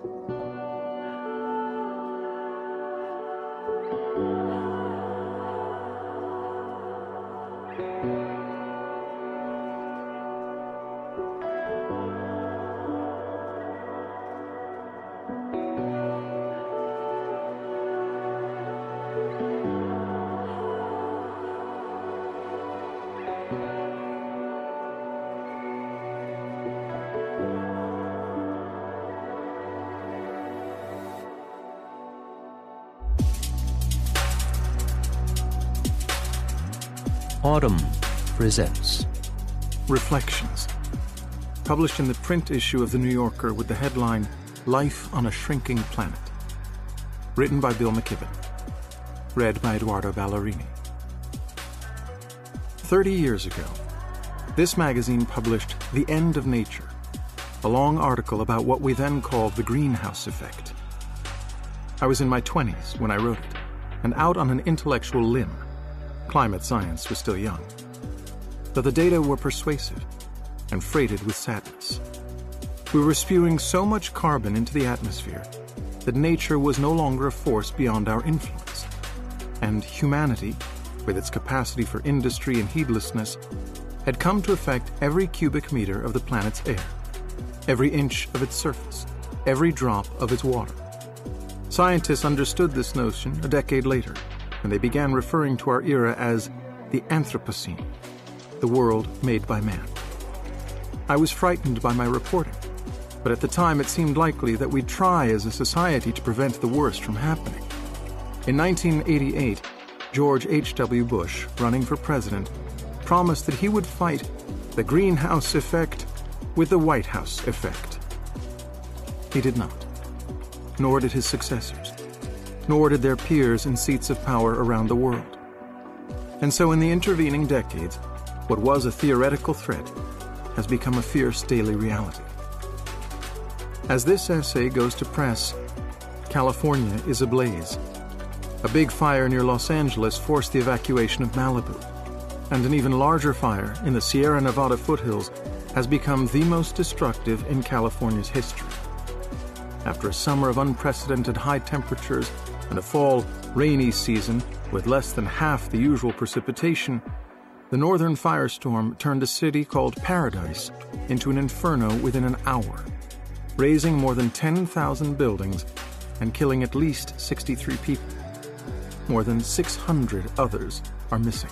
Autumn presents Reflections, published in the print issue of The New Yorker with the headline, Life on a Shrinking Planet. Written by Bill McKibben. Read by Eduardo Ballerini. 30 years ago, this magazine published The End of Nature, a long article about what we then called the greenhouse effect. I was in my 20s when I wrote it, and out on an intellectual limb. Climate science was still young. But the data were persuasive and freighted with sadness. We were spewing so much carbon into the atmosphere that nature was no longer a force beyond our influence. And humanity, with its capacity for industry and heedlessness, had come to affect every cubic meter of the planet's air, every inch of its surface, every drop of its water. Scientists understood this notion a decade later, and they began referring to our era as the Anthropocene, the world made by man. I was frightened by my reporting, but at the time it seemed likely that we'd try as a society to prevent the worst from happening. In 1988, George H.W. Bush, running for president, promised that he would fight the greenhouse effect with the White House effect. He did not, nor did his successors, nor did their peers in seats of power around the world. And so in the intervening decades, what was a theoretical threat has become a fierce daily reality. As this essay goes to press, California is ablaze. A big fire near Los Angeles forced the evacuation of Malibu, and an even larger fire in the Sierra Nevada foothills has become the most destructive in California's history. After a summer of unprecedented high temperatures and a fall rainy season with less than half the usual precipitation, the northern firestorm turned a city called Paradise into an inferno within an hour, razing more than 10,000 buildings and killing at least 63 people. More than 600 others are missing.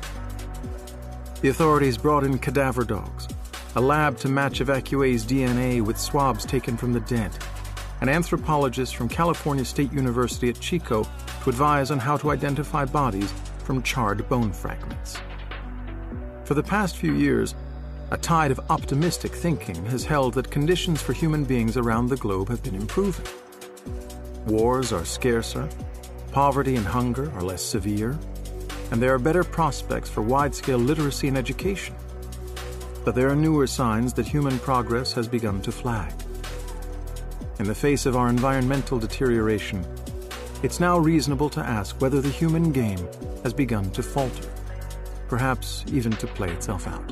The authorities brought in cadaver dogs, a lab to match evacuees' DNA with swabs taken from the dead, and anthropologists from California State University at Chico to advise on how to identify bodies from charred bone fragments. For the past few years, a tide of optimistic thinking has held that conditions for human beings around the globe have been improving. Wars are scarcer, poverty and hunger are less severe, and there are better prospects for wide-scale literacy and education. But there are newer signs that human progress has begun to flag. In the face of our environmental deterioration, it's now reasonable to ask whether the human game has begun to falter, perhaps even to play itself out.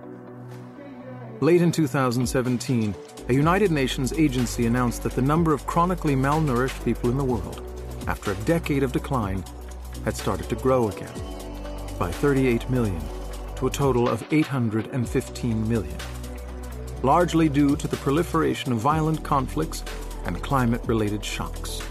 Late in 2017, a United Nations agency announced that the number of chronically malnourished people in the world, after a decade of decline, had started to grow again, by 38 million to a total of 815 million. Largely due to the proliferation of violent conflicts and climate-related shocks.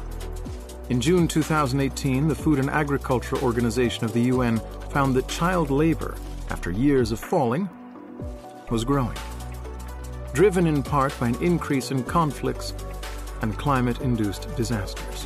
In June 2018, the Food and Agriculture Organization of the UN found that child labor, after years of falling, was growing, driven in part by an increase in conflicts and climate-induced disasters.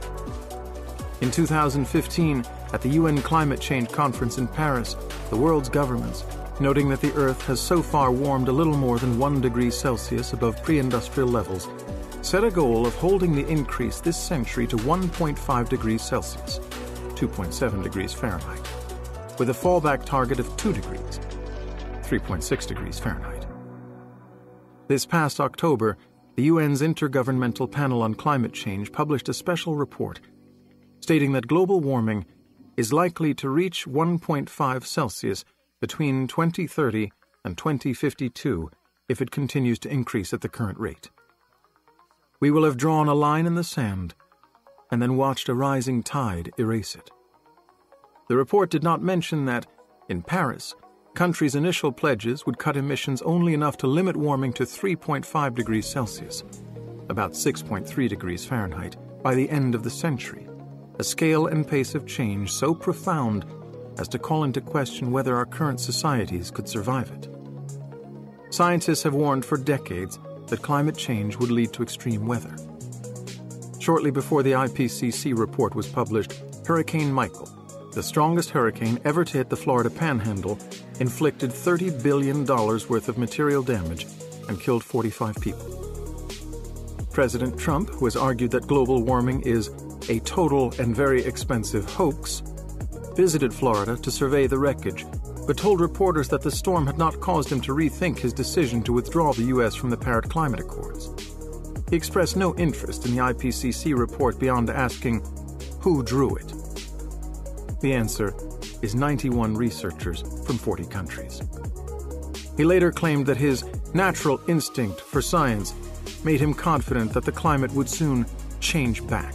In 2015, at the UN Climate Change Conference in Paris, the world's governments, noting that the Earth has so far warmed a little more than 1 degree Celsius above pre-industrial levels, set a goal of holding the increase this century to 1.5 degrees Celsius, 2.7 degrees Fahrenheit, with a fallback target of 2 degrees, 3.6 degrees Fahrenheit. This past October, the UN's Intergovernmental Panel on Climate Change published a special report stating that global warming is likely to reach 1.5 Celsius between 2030 and 2052 if it continues to increase at the current rate. we will have drawn a line in the sand and then watched a rising tide erase it. The report did not mention that, in Paris, countries' initial pledges would cut emissions only enough to limit warming to 3.5 degrees Celsius, about 6.3 degrees Fahrenheit, by the end of the century, a scale and pace of change so profound as to call into question whether our current societies could survive it. Scientists have warned for decades that climate change would lead to extreme weather. Shortly before the IPCC report was published, Hurricane Michael, the strongest hurricane ever to hit the Florida Panhandle, inflicted $30 billion worth of material damage and killed 45 people. President Trump, who has argued that global warming is a total and very expensive hoax, visited Florida to survey the wreckage, but told reporters that the storm had not caused him to rethink his decision to withdraw the U.S. from the Paris Climate Accords. He expressed no interest in the IPCC report beyond asking, who drew it? The answer is 91 researchers from 40 countries. He later claimed that his natural instinct for science made him confident that the climate would soon change back.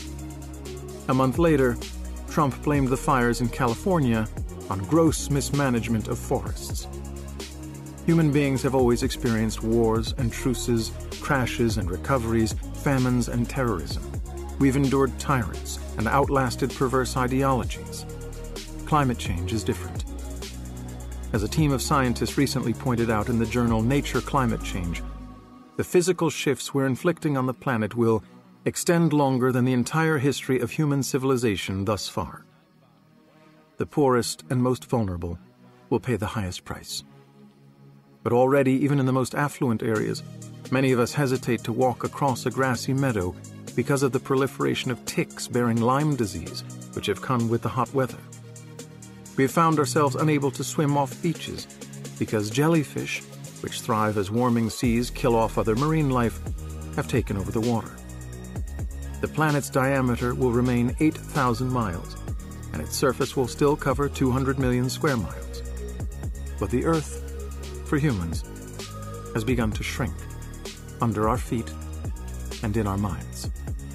A month later, Trump blamed the fires in California on gross mismanagement of forests. Human beings have always experienced wars and truces, crashes and recoveries, famines and terrorism. We've endured tyrants and outlasted perverse ideologies. Climate change is different. As a team of scientists recently pointed out in the journal Nature Climate Change, the physical shifts we're inflicting on the planet will extend longer than the entire history of human civilization thus far. The poorest and most vulnerable will pay the highest price. But already, even in the most affluent areas, many of us hesitate to walk across a grassy meadow because of the proliferation of ticks bearing Lyme disease, which have come with the hot weather. We have found ourselves unable to swim off beaches because jellyfish, which thrive as warming seas kill off other marine life, have taken over the water. The planet's diameter will remain 8,000 miles, and its surface will still cover 200 million square miles. But the Earth, for humans, has begun to shrink under our feet and in our minds.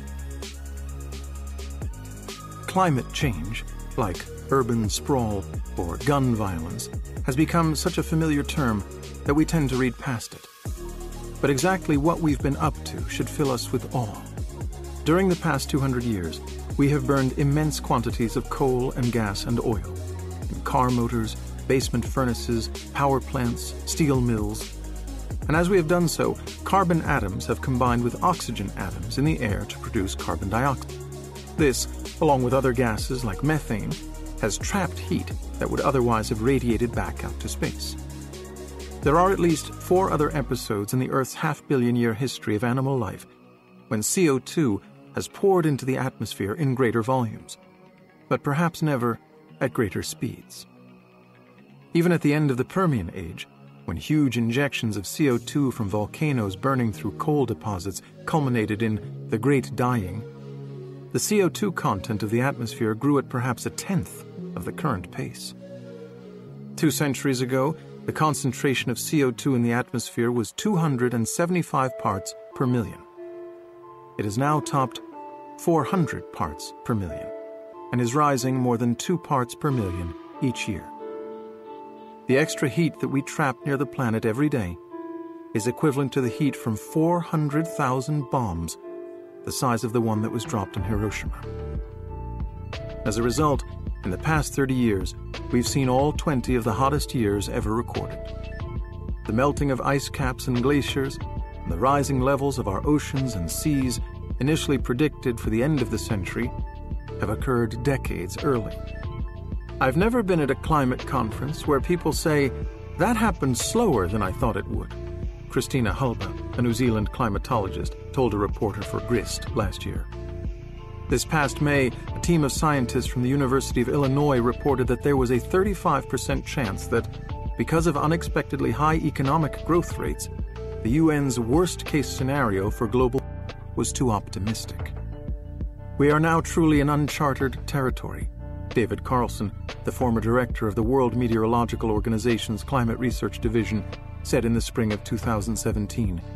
Climate change, like urban sprawl or gun violence, has become such a familiar term that we tend to read past it. But exactly what we've been up to should fill us with awe. During the past 200 years, we have burned immense quantities of coal and gas and oil in car motors, basement furnaces, power plants, steel mills. And as we have done so, carbon atoms have combined with oxygen atoms in the air to produce carbon dioxide. This, along with other gases like methane, has trapped heat that would otherwise have radiated back out to space. There are at least 4 other episodes in the Earth's half-billion-year history of animal life when CO2 has poured into the atmosphere in greater volumes, but perhaps never at greater speeds. Even at the end of the Permian Age, when huge injections of CO2 from volcanoes burning through coal deposits culminated in the Great Dying, the CO2 content of the atmosphere grew at perhaps 1/10 of the current pace. 2 centuries ago, the concentration of CO2 in the atmosphere was 275 parts per million. It has now topped 400 parts per million and is rising more than 2 parts per million each year. The extra heat that we trap near the planet every day is equivalent to the heat from 400,000 bombs, the size of the one that was dropped in Hiroshima. As a result, in the past 30 years, we've seen all 20 of the hottest years ever recorded. The melting of ice caps and glaciers, and the rising levels of our oceans and seas, initially predicted for the end of the century, have occurred decades early. I've never been at a climate conference where people say, "That happened slower than I thought it would," Christina Hulba, a New Zealand climatologist, told a reporter for Grist last year. This past May, a team of scientists from the University of Illinois reported that there was a 35% chance that, because of unexpectedly high economic growth rates, the UN's worst-case scenario for global was too optimistic. We are now truly in uncharted territory, David Carlson, the former director of the World Meteorological Organization's Climate Research Division, said in the spring of 2017.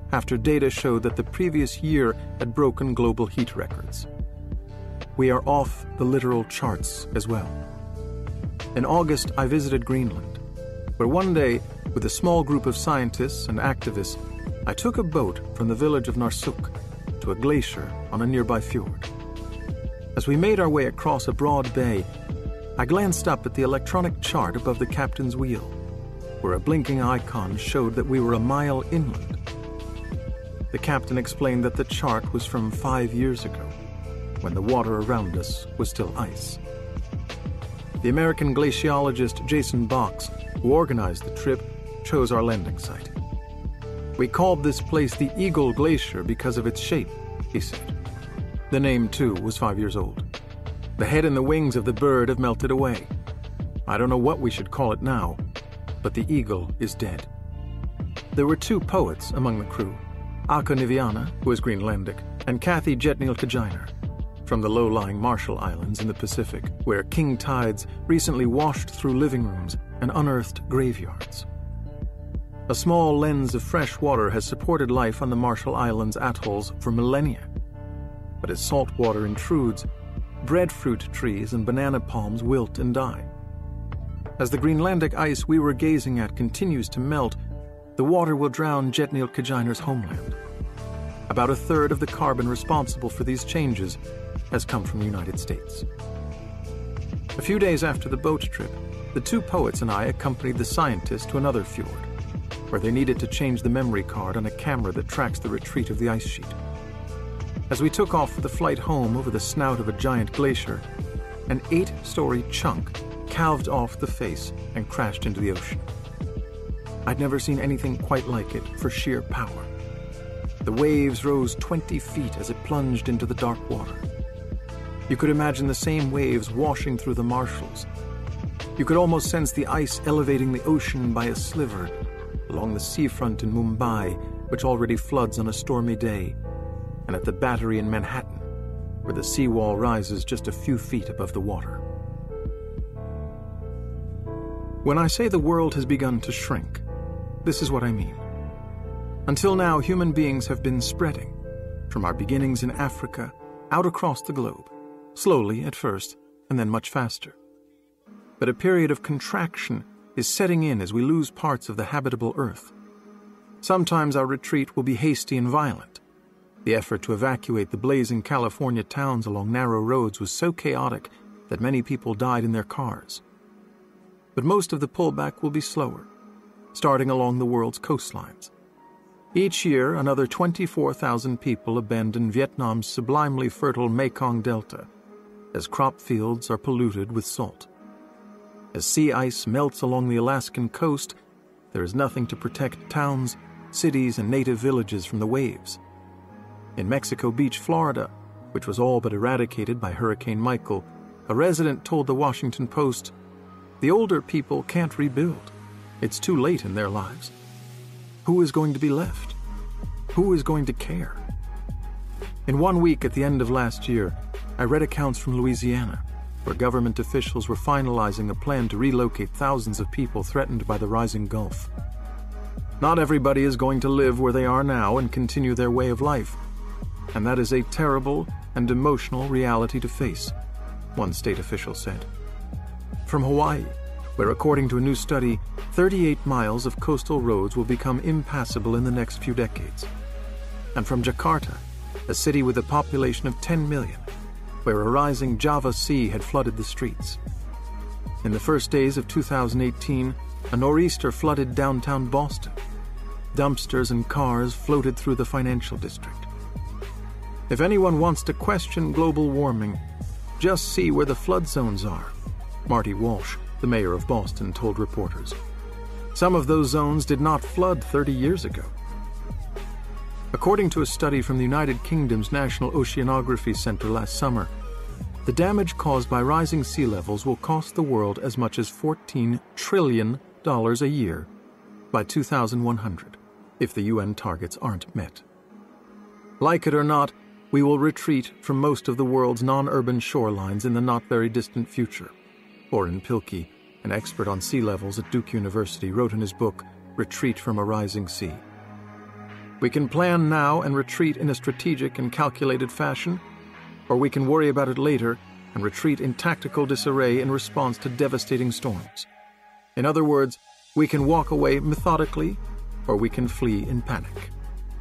after data showed that the previous year had broken global heat records. We are off the literal charts as well. In August, I visited Greenland, where one day, with a small group of scientists and activists, I took a boat from the village of Narsuk to a glacier on a nearby fjord. As we made our way across a broad bay, I glanced up at the electronic chart above the captain's wheel, where a blinking icon showed that we were a mile inland. The captain explained that the chart was from 5 years ago, when the water around us was still ice. The American glaciologist Jason Box, who organized the trip, chose our landing site. We called this place the Eagle Glacier because of its shape, he said. The name, too, was 5 years old. The head and the wings of the bird have melted away. I don't know what we should call it now, but the eagle is dead. There were 2 poets among the crew, Akka Niviana, who is Greenlandic, and Kathy Jetnil-Kajiner, from the low-lying Marshall Islands in the Pacific, where king tides recently washed through living rooms and unearthed graveyards. A small lens of fresh water has supported life on the Marshall Islands atolls for millennia. But as salt water intrudes, breadfruit trees and banana palms wilt and die. As the Greenlandic ice we were gazing at continues to melt, the water will drown Jetnil-Kajiner's homeland. About a third of the carbon responsible for these changes has come from the United States. A few days after the boat trip, the 2 poets and I accompanied the scientists to another fjord, where they needed to change the memory card on a camera that tracks the retreat of the ice sheet. As we took off for the flight home over the snout of a giant glacier, an 8-story chunk calved off the face and crashed into the ocean. I'd never seen anything quite like it for sheer power. The waves rose 20 feet as it plunged into the dark water. You could imagine the same waves washing through the marshes. You could almost sense the ice elevating the ocean by a sliver along the seafront in Mumbai, which already floods on a stormy day, and at the Battery in Manhattan, where the seawall rises just a few feet above the water. When I say the world has begun to shrink, this is what I mean. Until now, human beings have been spreading, from our beginnings in Africa, out across the globe, slowly at first, and then much faster. But a period of contraction is setting in as we lose parts of the habitable earth. Sometimes our retreat will be hasty and violent. The effort to evacuate the blazing California towns along narrow roads was so chaotic that many people died in their cars. But most of the pullback will be slower, starting along the world's coastlines. Each year, another 24,000 people abandon Vietnam's sublimely fertile Mekong Delta as crop fields are polluted with salt. As sea ice melts along the Alaskan coast, there is nothing to protect towns, cities, and native villages from the waves. In Mexico Beach, Florida, which was all but eradicated by Hurricane Michael, a resident told the Washington Post, "The older people can't rebuild. It's too late in their lives. Who is going to be left? Who is going to care?" In 1 week at the end of last year, I read accounts from Louisiana, where government officials were finalizing a plan to relocate thousands of people threatened by the rising Gulf. Not everybody is going to live where they are now and continue their way of life, and that is a terrible and emotional reality to face, one state official said. From Hawaii, where according to a new study, 38 miles of coastal roads will become impassable in the next few decades. And from Jakarta, a city with a population of 10 million, where a rising Java Sea had flooded the streets. In the first days of 2018, a nor'easter flooded downtown Boston. Dumpsters and cars floated through the financial district. If anyone wants to question global warming, just see where the flood zones are, Marty Walsh, the mayor of Boston, told reporters. Some of those zones did not flood 30 years ago. According to a study from the United Kingdom's National Oceanography Center last summer, the damage caused by rising sea levels will cost the world as much as $14 trillion a year by 2100, if the UN targets aren't met. Like it or not, we will retreat from most of the world's non-urban shorelines in the not-very-distant future. Oren Pilkey, an expert on sea levels at Duke University, wrote in his book, Retreat from a Rising Sea. We can plan now and retreat in a strategic and calculated fashion, or we can worry about it later and retreat in tactical disarray in response to devastating storms. In other words, we can walk away methodically, or we can flee in panic.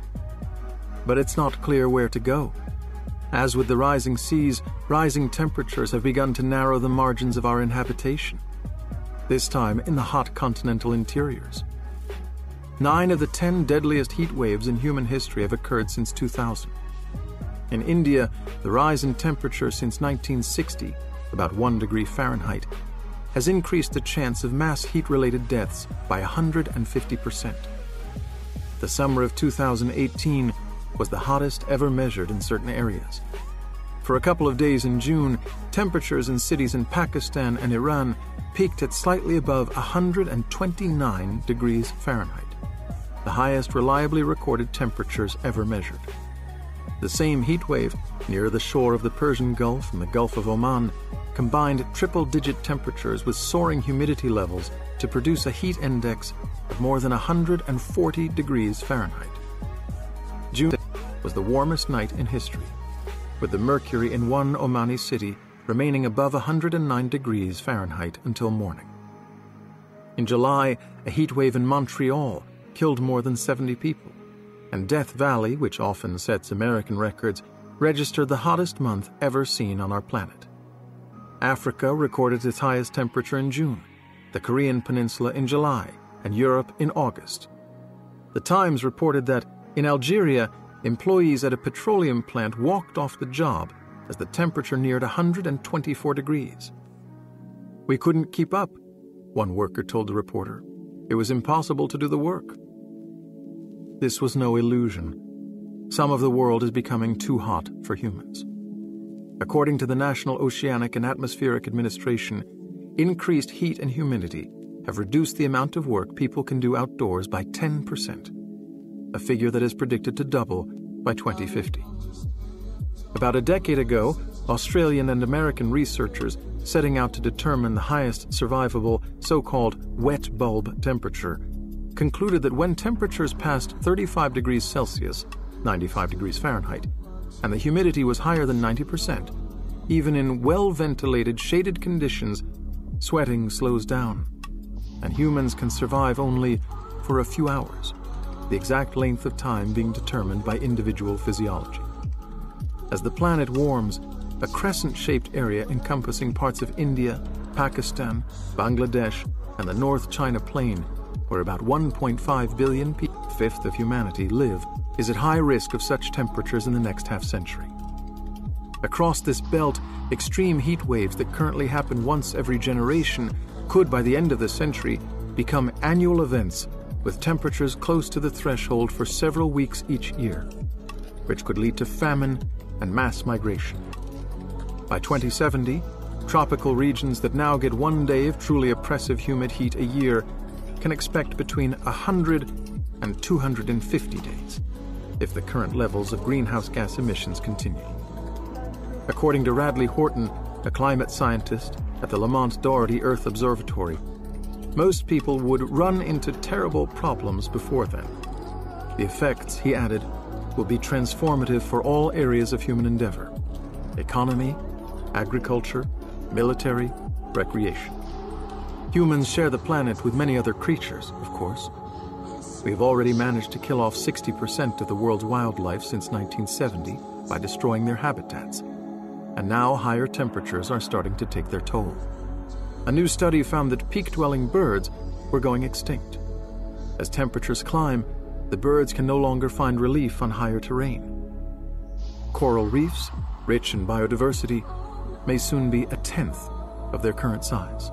But it's not clear where to go. As with the rising seas, rising temperatures have begun to narrow the margins of our inhabitation, this time in the hot continental interiors. 9 of the 10 deadliest heat waves in human history have occurred since 2000. In India, the rise in temperature since 1960, about 1 degree Fahrenheit, has increased the chance of mass heat-related deaths by 150%. The summer of 2018 was the hottest ever measured in certain areas. For a couple of days in June, temperatures in cities in Pakistan and Iran peaked at slightly above 129 degrees Fahrenheit, the highest reliably recorded temperatures ever measured. The same heat wave near the shore of the Persian Gulf and the Gulf of Oman combined triple-digit temperatures with soaring humidity levels to produce a heat index of more than 140 degrees Fahrenheit. June was the warmest night in history, with the mercury in one Omani city remaining above 109 degrees Fahrenheit until morning. In July, a heat wave in Montreal killed more than 70 people, and Death Valley, which often sets American records, registered the hottest month ever seen on our planet. Africa recorded its highest temperature in June, the Korean Peninsula in July, and Europe in August. The Times reported that, in Algeria, employees at a petroleum plant walked off the job as the temperature neared 124 degrees. "We couldn't keep up," one worker told the reporter. "It was impossible to do the work." This was no illusion. Some of the world is becoming too hot for humans. According to the National Oceanic and Atmospheric Administration, increased heat and humidity have reduced the amount of work people can do outdoors by 10%, a figure that is predicted to double by 2050. About a decade ago, Australian and American researchers setting out to determine the highest survivable so-called wet bulb temperature concluded that when temperatures passed 35 degrees Celsius, 95 degrees Fahrenheit, and the humidity was higher than 90%, even in well-ventilated, shaded conditions, sweating slows down, and humans can survive only for a few hours, the exact length of time being determined by individual physiology. As the planet warms, a crescent-shaped area encompassing parts of India, Pakistan, Bangladesh, and the North China Plain, where about 1.5 billion people, a fifth of humanity, live, is at high risk of such temperatures in the next half-century. Across this belt, extreme heat waves that currently happen once every generation could, by the end of the century, become annual events with temperatures close to the threshold for several weeks each year, which could lead to famine and mass migration. By 2070, tropical regions that now get one day of truly oppressive humid heat a year can expect between 100 and 250 days if the current levels of greenhouse gas emissions continue. According to Radley Horton, a climate scientist at the Lamont Doherty Earth Observatory, most people would run into terrible problems before then. The effects, he added, will be transformative for all areas of human endeavor: economy, agriculture, military, recreation. Humans share the planet with many other creatures, of course. We have already managed to kill off 60% of the world's wildlife since 1970 by destroying their habitats, and now higher temperatures are starting to take their toll. A new study found that peak-dwelling birds were going extinct. As temperatures climb, the birds can no longer find relief on higher terrain. Coral reefs, rich in biodiversity, may soon be a tenth of their current size.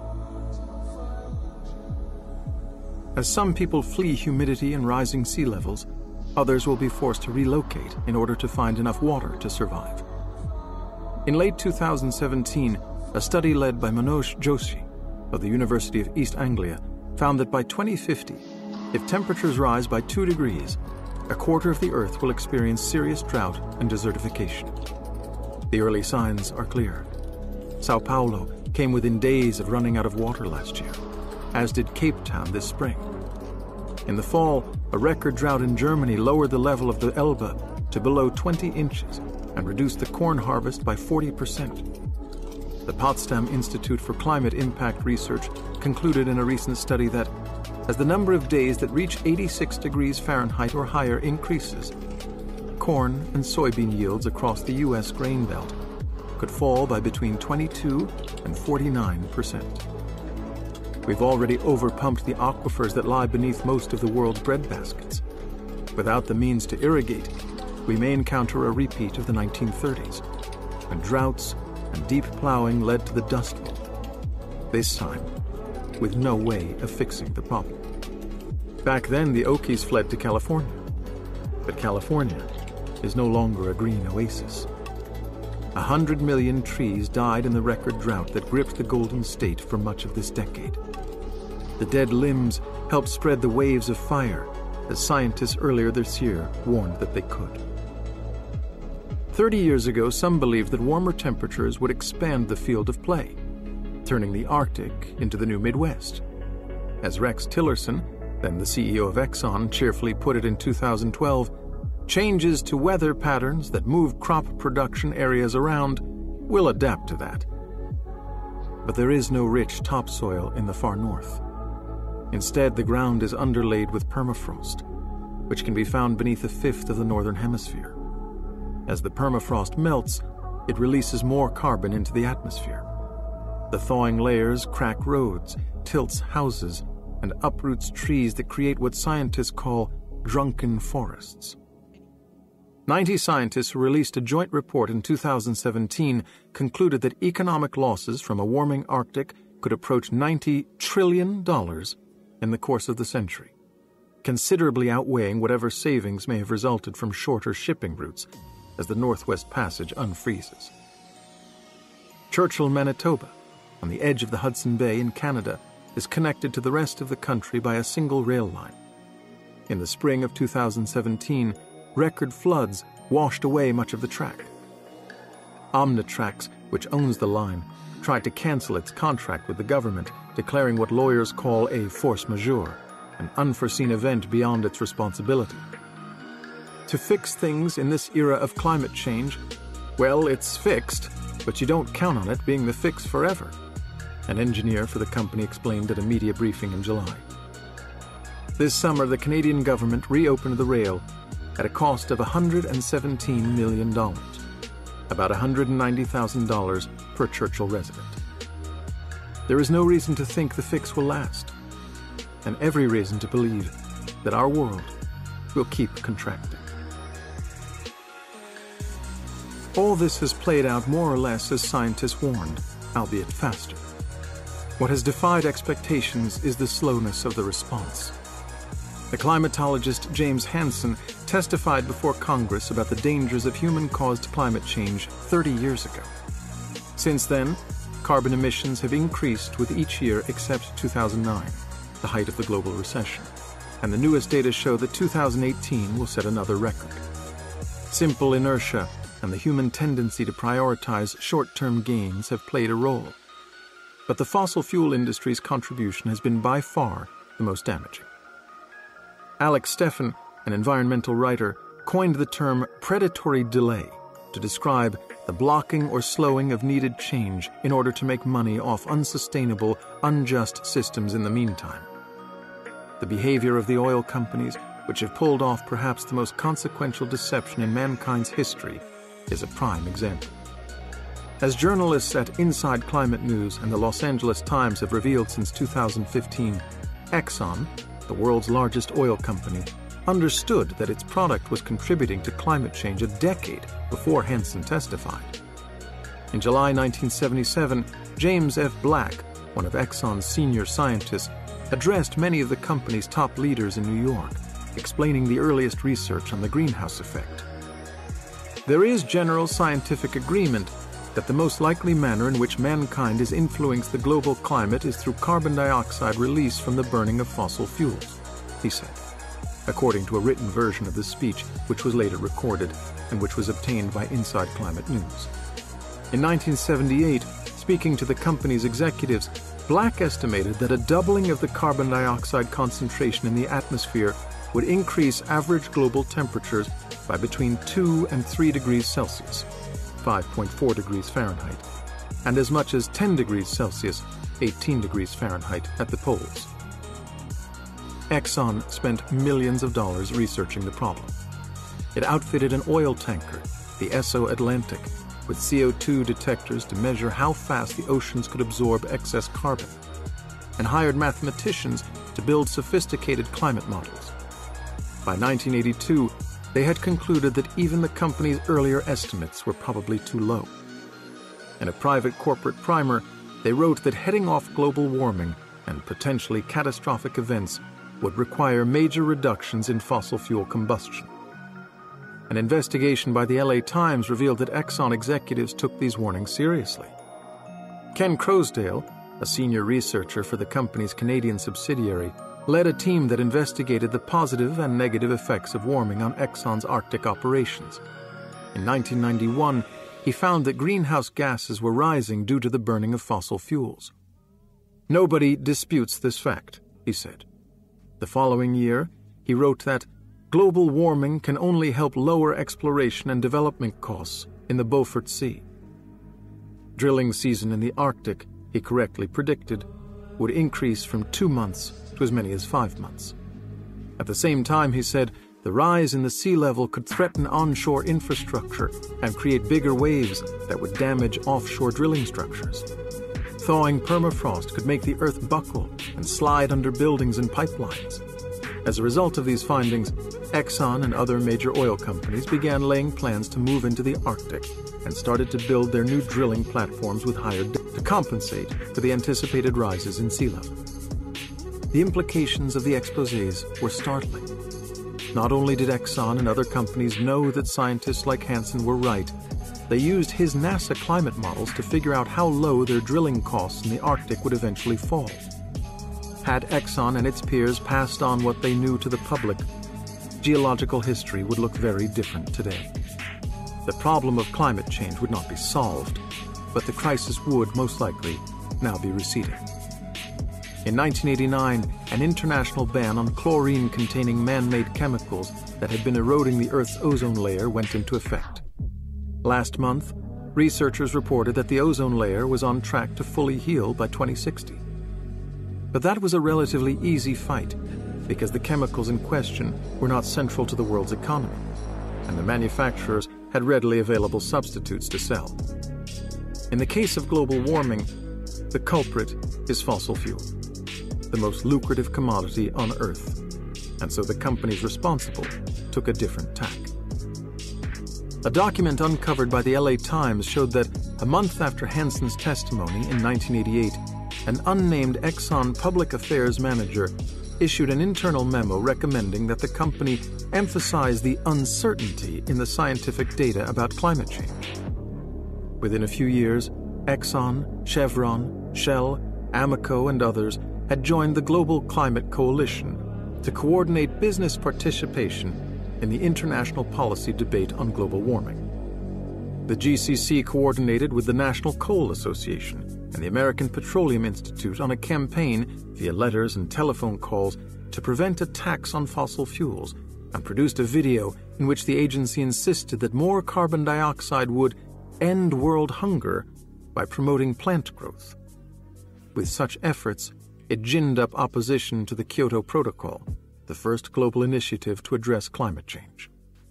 As some people flee humidity and rising sea levels, others will be forced to relocate in order to find enough water to survive. In late 2017, a study led by Manoj Joshi of the University of East Anglia found that by 2050, if temperatures rise by 2 degrees, a quarter of the Earth will experience serious drought and desertification. The early signs are clear. Sao Paulo came within days of running out of water last year, as did Cape Town this spring. In the fall, a record drought in Germany lowered the level of the Elbe to below 20 inches and reduced the corn harvest by 40%. The Potsdam Institute for Climate Impact Research concluded in a recent study that as the number of days that reach 86 degrees Fahrenheit or higher increases, corn and soybean yields across the U.S. grain belt could fall by between 22 and 49%. We've already overpumped the aquifers that lie beneath most of the world's breadbaskets. Without the means to irrigate, we may encounter a repeat of the 1930s, when droughts and deep plowing led to the Dust Bowl, this time with no way of fixing the problem. Back then, the Okies fled to California, but California is no longer a green oasis. 100 million trees died in the record drought that gripped the Golden State for much of this decade. The dead limbs helped spread the waves of fire, as scientists earlier this year warned that they could. 30 years ago, some believed that warmer temperatures would expand the field of play, turning the Arctic into the new Midwest. As Rex Tillerson, then the CEO of Exxon, cheerfully put it in 2012, changes to weather patterns that move crop production areas around will adapt to that. But there is no rich topsoil in the far north. Instead, the ground is underlaid with permafrost, which can be found beneath a fifth of the northern hemisphere. As the permafrost melts, it releases more carbon into the atmosphere. The thawing layers crack roads, tilts houses, and uproots trees that create what scientists call drunken forests. 90 scientists who released a joint report in 2017 concluded that economic losses from a warming Arctic could approach $90 trillion in the course of the century, considerably outweighing whatever savings may have resulted from shorter shipping routes as the Northwest Passage unfreezes. Churchill, Manitoba, on the edge of the Hudson Bay in Canada, is connected to the rest of the country by a single rail line. In the spring of 2017, record floods washed away much of the track. Omnitrax, which owns the line, tried to cancel its contract with the government, declaring what lawyers call a force majeure, an unforeseen event beyond its responsibility. To fix things in this era of climate change, well, it's fixed, but you don't count on it being the fix forever, an engineer for the company explained at a media briefing in July. This summer, the Canadian government reopened the rail at a cost of $117 million, about $190,000 per Churchill resident. There is no reason to think the fix will last, and every reason to believe that our world will keep contracting. All this has played out more or less as scientists warned, albeit faster. What has defied expectations is the slowness of the response. The climatologist James Hansen testified before Congress about the dangers of human-caused climate change 30 years ago. Since then, carbon emissions have increased with each year except 2009, the height of the global recession, and the newest data show that 2018 will set another record. Simple inertia and the human tendency to prioritize short-term gains have played a role. But the fossil fuel industry's contribution has been by far the most damaging. Alex Steffen, an environmental writer, coined the term predatory delay to describe the blocking or slowing of needed change in order to make money off unsustainable, unjust systems in the meantime. The behavior of the oil companies, which have pulled off perhaps the most consequential deception in mankind's history, is a prime example. As journalists at Inside Climate News and the Los Angeles Times have revealed since 2015, Exxon, the world's largest oil company, understood that its product was contributing to climate change a decade before Hansen testified. In July 1977, James F. Black, one of Exxon's senior scientists, addressed many of the company's top leaders in New York, explaining the earliest research on the greenhouse effect. There is general scientific agreement that the most likely manner in which mankind has influenced the global climate is through carbon dioxide release from the burning of fossil fuels, he said, according to a written version of the speech which was later recorded and which was obtained by Inside Climate News. In 1978, speaking to the company's executives, Black estimated that a doubling of the carbon dioxide concentration in the atmosphere would increase average global temperatures by between 2 and 3 degrees Celsius, 5.4 degrees Fahrenheit, and as much as 10 degrees Celsius, 18 degrees Fahrenheit at the poles. Exxon spent millions of dollars researching the problem. It outfitted an oil tanker, the Esso Atlantic, with CO2 detectors to measure how fast the oceans could absorb excess carbon, and hired mathematicians to build sophisticated climate models. By 1982, they had concluded that even the company's earlier estimates were probably too low. In a private corporate primer, they wrote that heading off global warming and potentially catastrophic events would require major reductions in fossil fuel combustion. An investigation by the LA Times revealed that Exxon executives took these warnings seriously. Ken Croasdale, a senior researcher for the company's Canadian subsidiary, led a team that investigated the positive and negative effects of warming on Exxon's Arctic operations. In 1991, he found that greenhouse gases were rising due to the burning of fossil fuels. Nobody disputes this fact, he said. The following year, he wrote that global warming can only help lower exploration and development costs in the Beaufort Sea. Drilling season in the Arctic, he correctly predicted, would increase from 2 months to as many as 5 months. At the same time, he said, the rise in the sea level could threaten onshore infrastructure and create bigger waves that would damage offshore drilling structures. Thawing permafrost could make the earth buckle and slide under buildings and pipelines. As a result of these findings, Exxon and other major oil companies began laying plans to move into the Arctic and started to build their new drilling platforms with higher depth to compensate for the anticipated rises in sea level. The implications of the exposés were startling. Not only did Exxon and other companies know that scientists like Hansen were right, they used his NASA climate models to figure out how low their drilling costs in the Arctic would eventually fall. Had Exxon and its peers passed on what they knew to the public, geological history would look very different today. The problem of climate change would not be solved, but the crisis would, most likely, now be receding. In 1989, an international ban on chlorine-containing man-made chemicals that had been eroding the Earth's ozone layer went into effect. Last month, researchers reported that the ozone layer was on track to fully heal by 2060. But that was a relatively easy fight, because the chemicals in question were not central to the world's economy, and the manufacturers had readily available substitutes to sell. In the case of global warming, the culprit is fossil fuel, the most lucrative commodity on Earth, and so the companies responsible took a different tack. A document uncovered by the LA Times showed that a month after Hansen's testimony in 1988, an unnamed Exxon public affairs manager issued an internal memo recommending that the company emphasize the uncertainty in the scientific data about climate change. Within a few years, Exxon, Chevron, Shell, Amoco, and others had joined the Global Climate Coalition to coordinate business participation in the international policy debate on global warming. The GCC coordinated with the National Coal Association and the American Petroleum Institute on a campaign via letters and telephone calls to prevent attacks on fossil fuels, and produced a video in which the agency insisted that more carbon dioxide would end world hunger by promoting plant growth. With such efforts, it ginned up opposition to the Kyoto Protocol, the first global initiative to address climate change.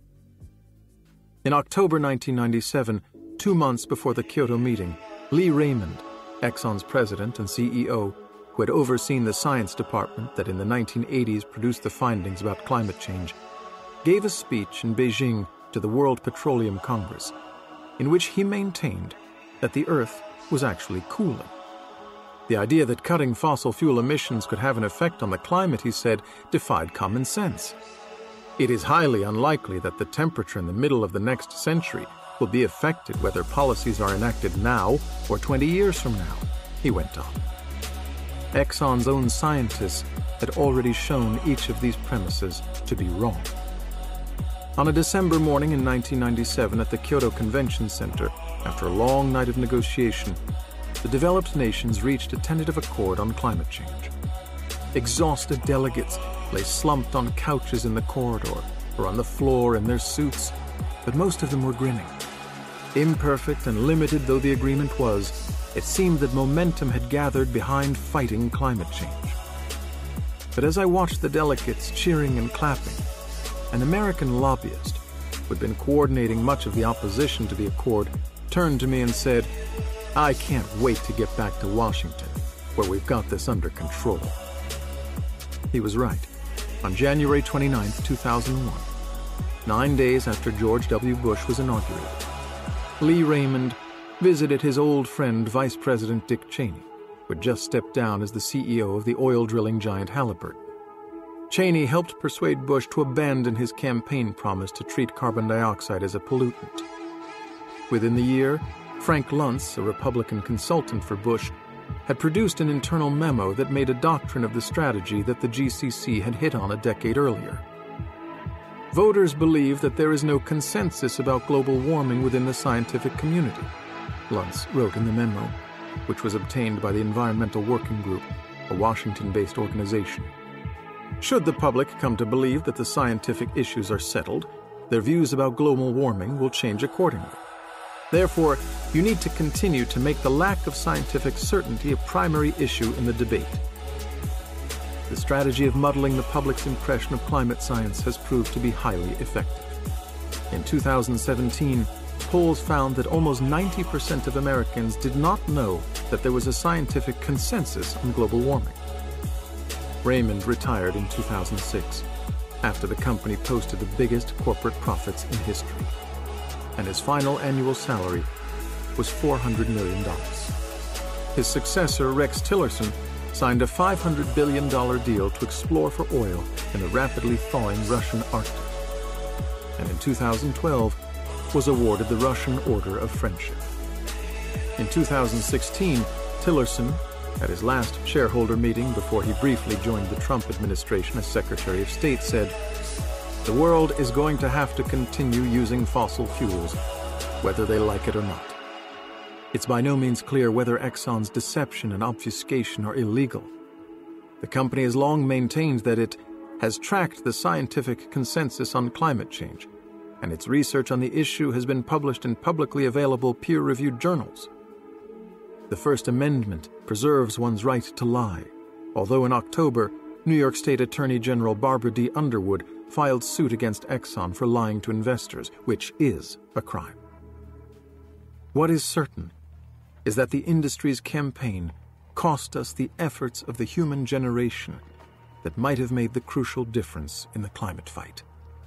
In October 1997, 2 months before the Kyoto meeting, Lee Raymond, Exxon's president and CEO, who had overseen the science department that in the 1980s produced the findings about climate change, gave a speech in Beijing to the World Petroleum Congress, in which he maintained that the Earth was actually cooling. The idea that cutting fossil fuel emissions could have an effect on the climate, he said, defied common sense. It is highly unlikely that the temperature in the middle of the next century will be affected whether policies are enacted now or 20 years from now, he went on. Exxon's own scientists had already shown each of these premises to be wrong. On a December morning in 1997 at the Kyoto Convention Center, after a long night of negotiation, the developed nations reached a tentative accord on climate change. Exhausted delegates lay slumped on couches in the corridor or on the floor in their suits, but most of them were grinning. Imperfect and limited though the agreement was, it seemed that momentum had gathered behind fighting climate change. But as I watched the delegates cheering and clapping, an American lobbyist, who had been coordinating much of the opposition to the accord, turned to me and said, "I can't wait to get back to Washington, where we've got this under control." He was right. On January 29, 2001, 9 days after George W. Bush was inaugurated, Lee Raymond visited his old friend Vice President Dick Cheney, who had just stepped down as the CEO of the oil drilling giant Halliburton. Cheney helped persuade Bush to abandon his campaign promise to treat carbon dioxide as a pollutant. Within the year, Frank Luntz, a Republican consultant for Bush, had produced an internal memo that made a doctrine of the strategy that the GCC had hit on a decade earlier. Voters believe that there is no consensus about global warming within the scientific community, Luntz wrote in the memo, which was obtained by the Environmental Working Group, a Washington-based organization. Should the public come to believe that the scientific issues are settled, their views about global warming will change accordingly. Therefore, you need to continue to make the lack of scientific certainty a primary issue in the debate. The strategy of muddling the public's impression of climate science has proved to be highly effective. In 2017, polls found that almost 90% of Americans did not know that there was a scientific consensus on global warming. Raymond retired in 2006, after the company posted the biggest corporate profits in history, and his final annual salary was $400 million. His successor, Rex Tillerson, signed a $500 billion deal to explore for oil in the rapidly thawing Russian Arctic, and in 2012 was awarded the Russian Order of Friendship. In 2016, Tillerson, at his last shareholder meeting before he briefly joined the Trump administration as Secretary of State, said, "The world is going to have to continue using fossil fuels, whether they like it or not." It's by no means clear whether Exxon's deception and obfuscation are illegal. The company has long maintained that it has tracked the scientific consensus on climate change, and its research on the issue has been published in publicly available peer-reviewed journals. The First Amendment preserves one's right to lie, although in October, New York State Attorney General Barbara D. Underwood filed suit against Exxon for lying to investors, which is a crime. What is certain is that the industry's campaign cost us the efforts of the human generation that might have made the crucial difference in the climate fight.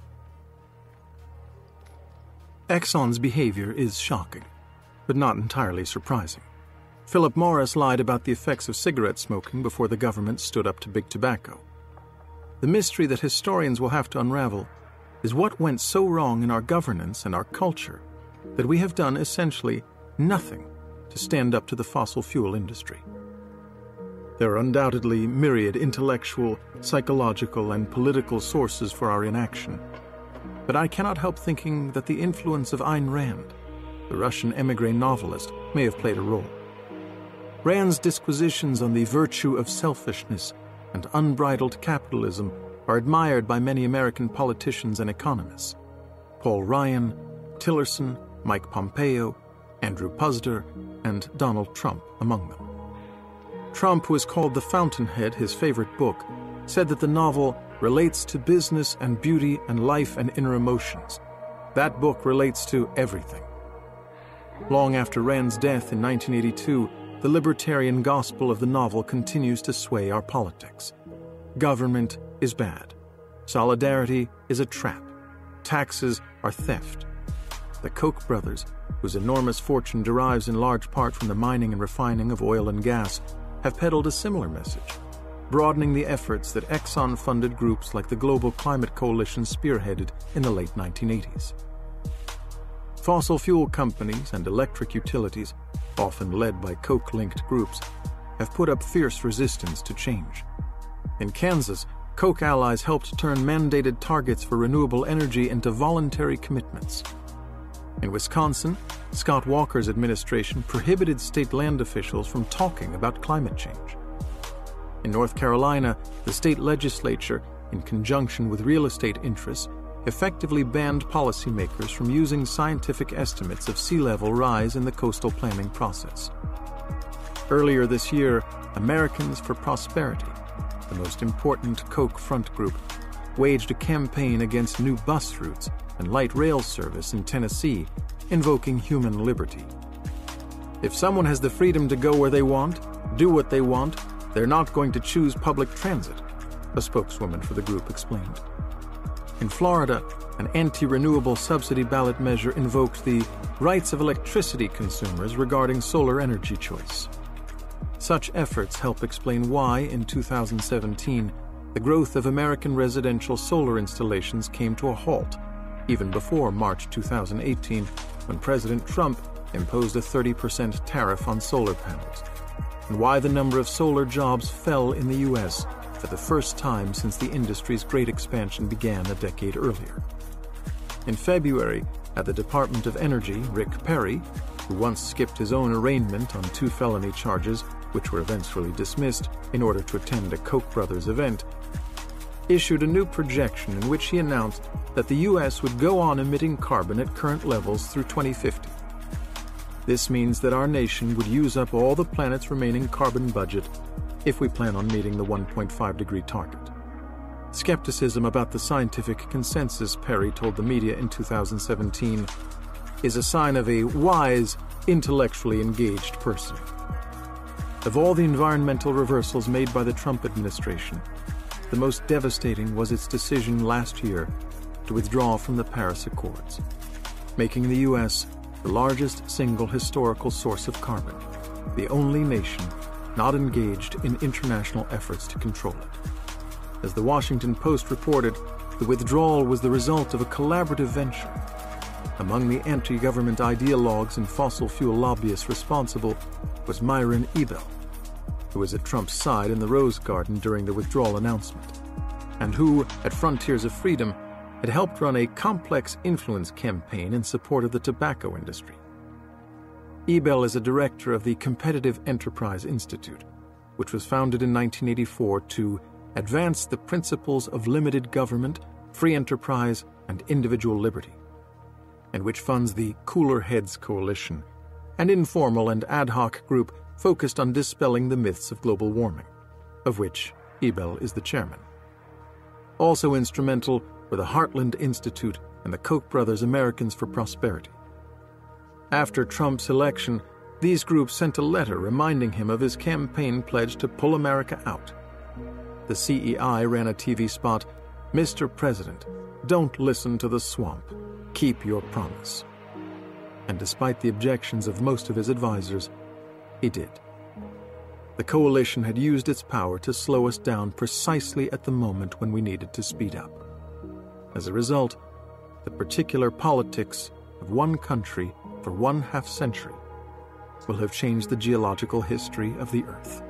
Exxon's behavior is shocking, but not entirely surprising. Philip Morris lied about the effects of cigarette smoking before the government stood up to big tobacco. The mystery that historians will have to unravel is what went so wrong in our governance and our culture that we have done essentially nothing to stand up to the fossil fuel industry. There are undoubtedly myriad intellectual, psychological, and political sources for our inaction, but I cannot help thinking that the influence of Ayn Rand, the Russian émigré novelist, may have played a role. Rand's disquisitions on the virtue of selfishness and unbridled capitalism are admired by many American politicians and economists. Paul Ryan, Tillerson, Mike Pompeo, Andrew Puzder, and Donald Trump among them. Trump, who has called The Fountainhead his favorite book, said that the novel relates to business and beauty and life and inner emotions. That book relates to everything. Long after Rand's death in 1982, the libertarian gospel of the novel continues to sway our politics. Government is bad. Solidarity is a trap. Taxes are theft. The Koch brothers, whose enormous fortune derives in large part from the mining and refining of oil and gas, have peddled a similar message, broadening the efforts that Exxon-funded groups like the Global Climate Coalition spearheaded in the late 1980s. Fossil fuel companies and electric utilities, often led by Koch-linked groups, have put up fierce resistance to change. In Kansas, Koch allies helped turn mandated targets for renewable energy into voluntary commitments. In Wisconsin, Scott Walker's administration prohibited state land officials from talking about climate change. In North Carolina, the state legislature in conjunction with real estate interests, effectively banned policymakers from using scientific estimates of sea level rise in the coastal planning process. Earlier this year, Americans for Prosperity, the most important Koch front group, waged a campaign against new bus routes and light rail service in Tennessee, invoking human liberty. If someone has the freedom to go where they want, do what they want, they're not going to choose public transit, a spokeswoman for the group explained. In Florida, an anti-renewable subsidy ballot measure invoked the rights of electricity consumers regarding solar energy choice. Such efforts help explain why, in 2017, the growth of American residential solar installations came to a halt, even before March 2018, when President Trump imposed a 30% tariff on solar panels, and why the number of solar jobs fell in the U.S. for the first time since the industry's great expansion began a decade earlier. In February, at the Department of Energy, Rick Perry, who once skipped his own arraignment on 2 felony charges, which were eventually dismissed, in order to attend a Koch brothers event, issued a new projection in which he announced that the U.S. would go on emitting carbon at current levels through 2050. This means that our nation would use up all the planet's remaining carbon budget if we plan on meeting the 1.5-degree target. Skepticism about the scientific consensus, Perry told the media in 2017, is a sign of a wise, intellectually engaged person. Of all the environmental reversals made by the Trump administration, the most devastating was its decision last year to withdraw from the Paris Accords, making the U.S. the largest single historical source of carbon, the only nation not engaged in international efforts to control it. As the Washington Post reported, the withdrawal was the result of a collaborative venture. Among the anti-government ideologues and fossil fuel lobbyists responsible was Myron Ebell, who was at Trump's side in the Rose Garden during the withdrawal announcement, and who, at Frontiers of Freedom, had helped run a complex influence campaign in support of the tobacco industry. Ebell is a director of the Competitive Enterprise Institute, which was founded in 1984 to advance the principles of limited government, free enterprise, and individual liberty, and which funds the Cooler Heads Coalition, an informal and ad hoc group focused on dispelling the myths of global warming, of which Ebell is the chairman. Also instrumental were the Heartland Institute and the Koch brothers Americans for Prosperity. After Trump's election, these groups sent a letter reminding him of his campaign pledge to pull America out. The CEI ran a TV spot, "Mr. President, don't listen to the swamp. Keep your promise." And despite the objections of most of his advisors, he did. The coalition had used its power to slow us down precisely at the moment when we needed to speed up. As a result, the particular politics of one country for 1/2 century will have changed the geological history of the Earth.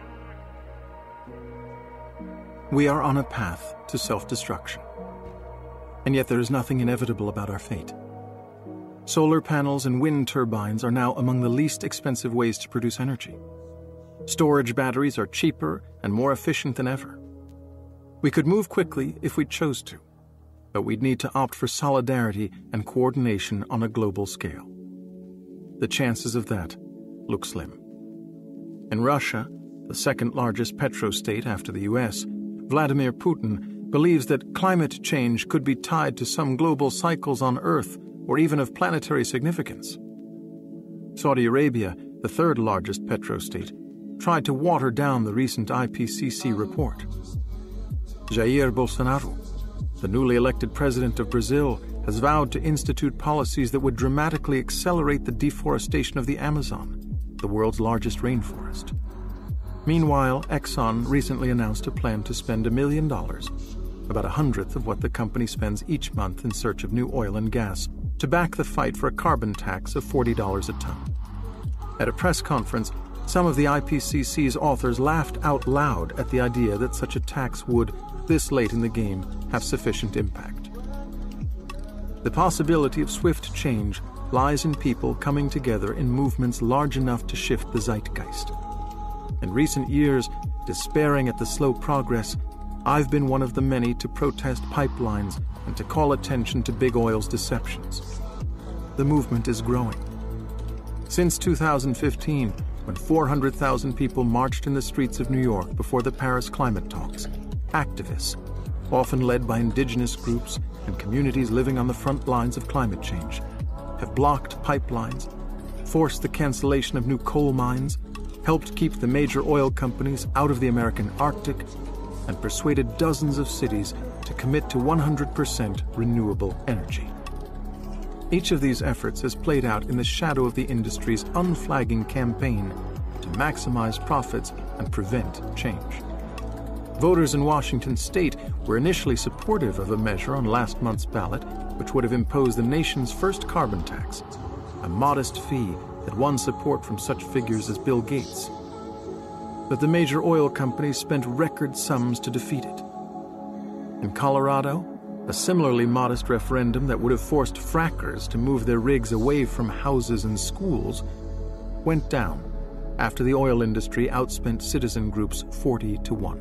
We are on a path to self-destruction, and yet there is nothing inevitable about our fate. Solar panels and wind turbines are now among the least expensive ways to produce energy. Storage batteries are cheaper and more efficient than ever. We could move quickly if we chose to, but we'd need to opt for solidarity and coordination on a global scale. The chances of that look slim. In Russia, the second largest petrostate after the U.S., Vladimir Putin believes that climate change could be tied to some global cycles on Earth or even of planetary significance. Saudi Arabia, the third largest petrostate, tried to water down the recent IPCC report. Jair Bolsonaro, the newly elected president of Brazil, has vowed to institute policies that would dramatically accelerate the deforestation of the Amazon, the world's largest rainforest. Meanwhile, Exxon recently announced a plan to spend $1 million, about 1/100th of what the company spends each month in search of new oil and gas, to back the fight for a carbon tax of $40 a ton. At a press conference, some of the IPCC's authors laughed out loud at the idea that such a tax would, this late in the game, have sufficient impact. The possibility of swift change lies in people coming together in movements large enough to shift the zeitgeist. In recent years, despairing at the slow progress, I've been one of the many to protest pipelines and to call attention to big oil's deceptions. The movement is growing. Since 2015, when 400,000 people marched in the streets of New York before the Paris climate talks, activists, often led by indigenous groups and communities living on the front lines of climate change, have blocked pipelines, forced the cancellation of new coal mines, helped keep the major oil companies out of the American Arctic, and persuaded dozens of cities to commit to 100% renewable energy. Each of these efforts has played out in the shadow of the industry's unflagging campaign to maximize profits and prevent change. Voters in Washington state were initially supportive of a measure on last month's ballot which would have imposed the nation's first carbon tax, a modest fee that won support from such figures as Bill Gates. But the major oil companies spent record sums to defeat it. In Colorado, a similarly modest referendum that would have forced frackers to move their rigs away from houses and schools went down after the oil industry outspent citizen groups 40-1.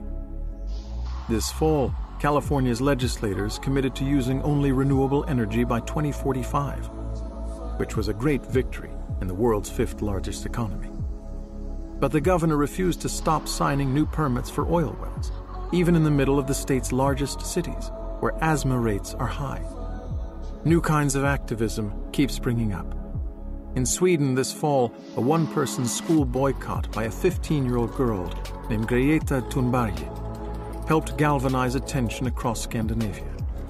This fall, California's legislators committed to using only renewable energy by 2045, which was a great victory in the world's fifth largest economy. But the governor refused to stop signing new permits for oil wells, even in the middle of the state's largest cities, where asthma rates are high. New kinds of activism keep springing up. In Sweden this fall, a one-person school boycott by a 15-year-old girl named Greta Thunberg helped galvanize attention across Scandinavia.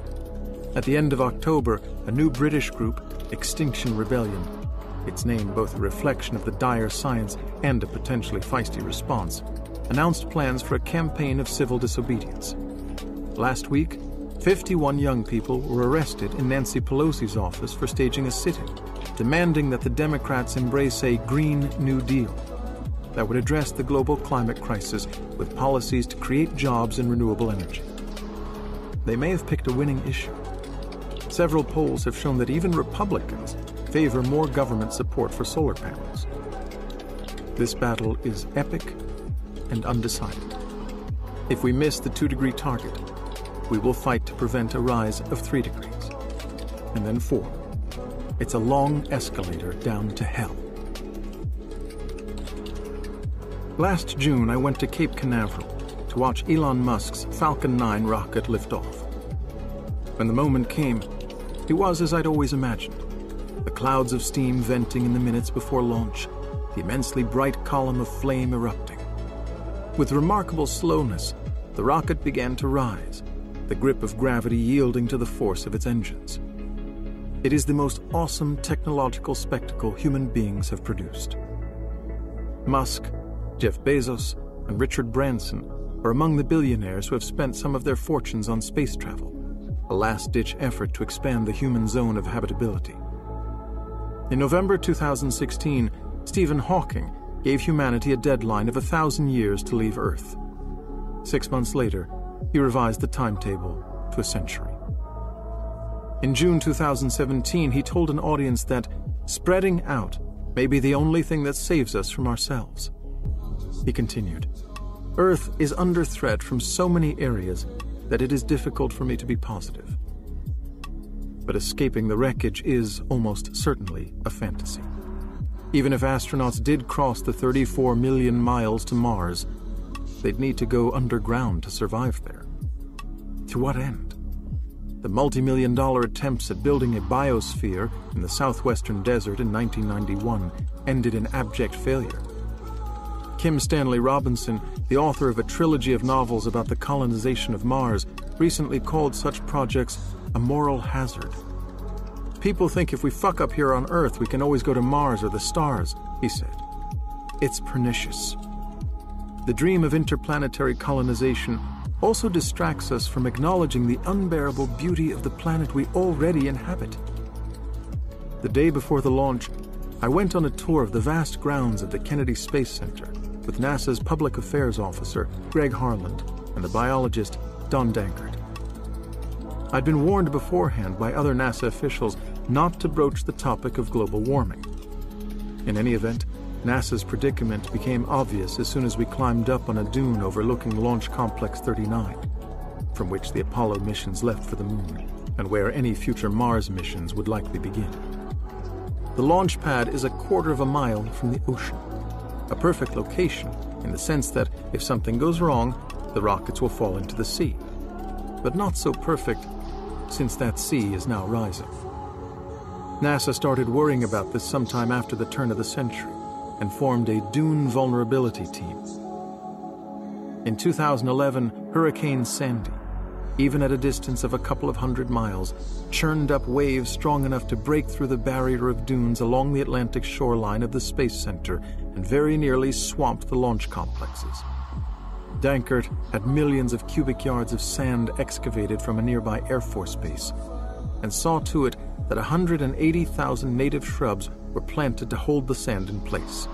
At the end of October, a new British group, Extinction Rebellion, its name both a reflection of the dire science and a potentially feisty response, announced plans for a campaign of civil disobedience. Last week, 51 young people were arrested in Nancy Pelosi's office for staging a sit-in, demanding that the Democrats embrace a Green New Deal that would address the global climate crisis with policies to create jobs in renewable energy. They may have picked a winning issue. Several polls have shown that even Republicans favor more government support for solar panels. This battle is epic and undecided. If we miss the 2-degree target, we will fight to prevent a rise of 3 degrees, and then 4. It's a long escalator down to hell. Last June, I went to Cape Canaveral to watch Elon Musk's Falcon 9 rocket lift off. When the moment came, it was as I'd always imagined. The clouds of steam venting in the minutes before launch, the immensely bright column of flame erupting. With remarkable slowness, the rocket began to rise, the grip of gravity yielding to the force of its engines. It is the most awesome technological spectacle human beings have produced. Musk, Jeff Bezos, and Richard Branson are among the billionaires who have spent some of their fortunes on space travel, a last-ditch effort to expand the human zone of habitability. In November 2016, Stephen Hawking gave humanity a deadline of 1,000 years to leave Earth. 6 months later, he revised the timetable to a century. In June 2017, he told an audience that spreading out may be the only thing that saves us from ourselves. He continued, "Earth is under threat from so many areas that it is difficult for me to be positive. But escaping the wreckage is almost certainly a fantasy. Even if astronauts did cross the 34 million miles to Mars, they'd need to go underground to survive there. To what end? The multi-million-dollar attempts at building a biosphere in the southwestern desert in 1991 ended in abject failure. Kim Stanley Robinson, the author of a trilogy of novels about the colonization of Mars, recently called such projects a moral hazard. People think if we fuck up here on Earth, we can always go to Mars or the stars, he said. It's pernicious. The dream of interplanetary colonization also distracts us from acknowledging the unbearable beauty of the planet we already inhabit. The day before the launch, I went on a tour of the vast grounds of the Kennedy Space Center with NASA's public affairs officer, Greg Harland, and the biologist, Don Dankert. I'd been warned beforehand by other NASA officials not to broach the topic of global warming. In any event, NASA's predicament became obvious as soon as we climbed up on a dune overlooking Launch Complex 39. from which the Apollo missions left for the Moon, and where any future Mars missions would likely begin. The launch pad is 1/4 of a mile from the ocean, a perfect location in the sense that if something goes wrong, the rockets will fall into the sea. But not so perfect, since that sea is now rising. NASA started worrying about this sometime after the turn of the century and formed a dune vulnerability team. In 2011, Hurricane Sandy, even at a distance of a couple of 100 miles, churned up waves strong enough to break through the barrier of dunes along the Atlantic shoreline of the Space Center and very nearly swamped the launch complexes. Dankert had millions of cubic yards of sand excavated from a nearby Air Force base and saw to it that 180,000 native shrubs were planted to hold the sand in place.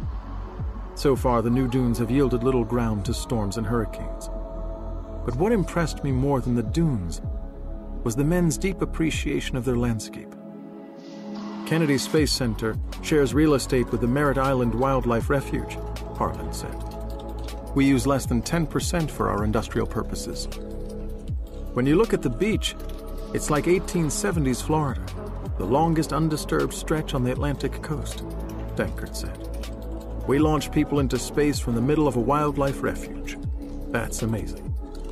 So far, the new dunes have yielded little ground to storms and hurricanes. But what impressed me more than the dunes was the men's deep appreciation of their landscape. Kennedy Space Center shares real estate with the Merritt Island Wildlife Refuge, Harlan said. We use less than 10% for our industrial purposes. When you look at the beach, it's like 1870s Florida, the longest undisturbed stretch on the Atlantic coast, Dankert said. We launch people into space from the middle of a wildlife refuge. That's amazing.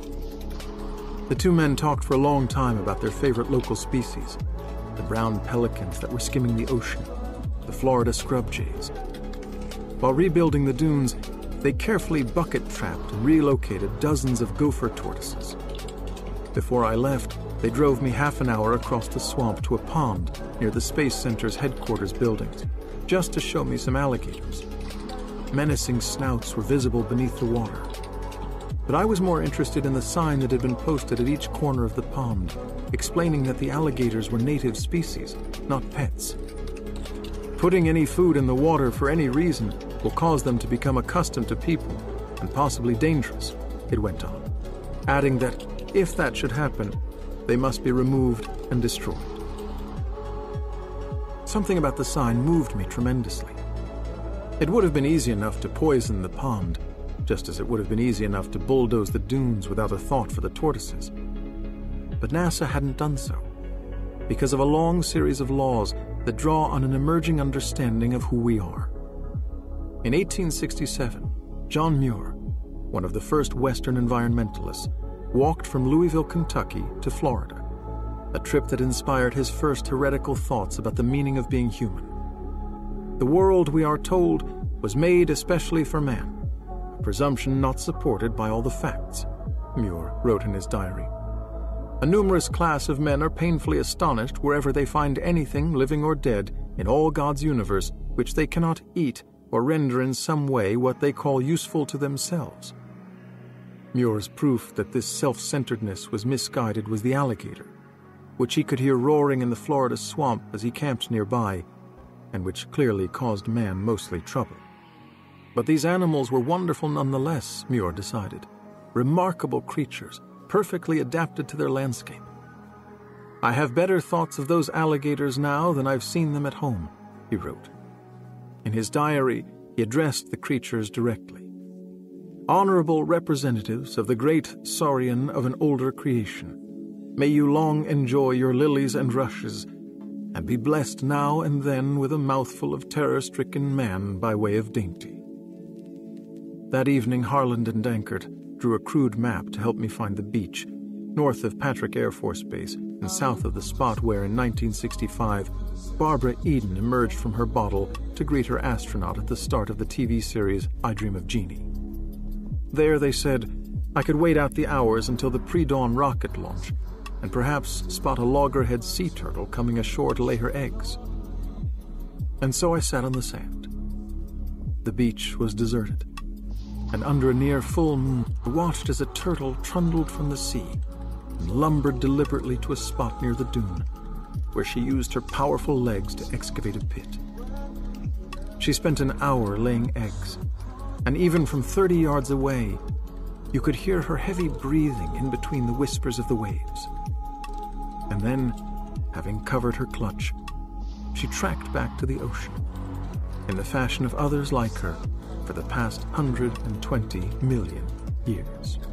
The two men talked for a long time about their favorite local species, the brown pelicans that were skimming the ocean, the Florida scrub jays. While rebuilding the dunes, they carefully bucket-trapped and relocated dozens of gopher tortoises. Before I left, they drove me half an hour across the swamp to a pond near the Space Center's headquarters buildings, just to show me some alligators. Menacing snouts were visible beneath the water. But I was more interested in the sign that had been posted at each corner of the pond, explaining that the alligators were native species, not pets. Putting any food in the water for any reason will cause them to become accustomed to people and possibly dangerous, it went on, adding that if that should happen, they must be removed and destroyed. Something about the sign moved me tremendously. It would have been easy enough to poison the pond, just as it would have been easy enough to bulldoze the dunes without a thought for the tortoises. But NASA hadn't done so, because of a long series of laws that draw on an emerging understanding of who we are. In 1867, John Muir, one of the first Western environmentalists, walked from Louisville, Kentucky to Florida, a trip that inspired his first heretical thoughts about the meaning of being human. The world, we are told, was made especially for man, a presumption not supported by all the facts, Muir wrote in his diary. A numerous class of men are painfully astonished wherever they find anything, living or dead, in all God's universe, which they cannot eat or render in some way what they call useful to themselves. Muir's proof that this self-centeredness was misguided was the alligator, which he could hear roaring in the Florida swamp as he camped nearby, and which clearly caused man mostly trouble. But these animals were wonderful nonetheless, Muir decided. Remarkable creatures, perfectly adapted to their landscape. I have better thoughts of those alligators now than I've seen them at home, he wrote. In his diary, he addressed the creatures directly. Honorable representatives of the great saurian of an older creation, may you long enjoy your lilies and rushes, and be blessed now and then with a mouthful of terror-stricken man by way of dainty. That evening, Harland and Dankert drew a crude map to help me find the beach, north of Patrick Air Force Base and south of the spot where, in 1965, Barbara Eden emerged from her bottle to greet her astronaut at the start of the TV series I Dream of Jeannie. There, they said, I could wait out the hours until the pre-dawn rocket launch and perhaps spot a loggerhead sea turtle coming ashore to lay her eggs. And so I sat on the sand. The beach was deserted, and under a near full moon, I watched as a turtle trundled from the sea and lumbered deliberately to a spot near the dune, where she used her powerful legs to excavate a pit. She spent an hour laying eggs, and even from 30 yards away, you could hear her heavy breathing in between the whispers of the waves. And then, having covered her clutch, she tracked back to the ocean, in the fashion of others like her, for the past 120 million years.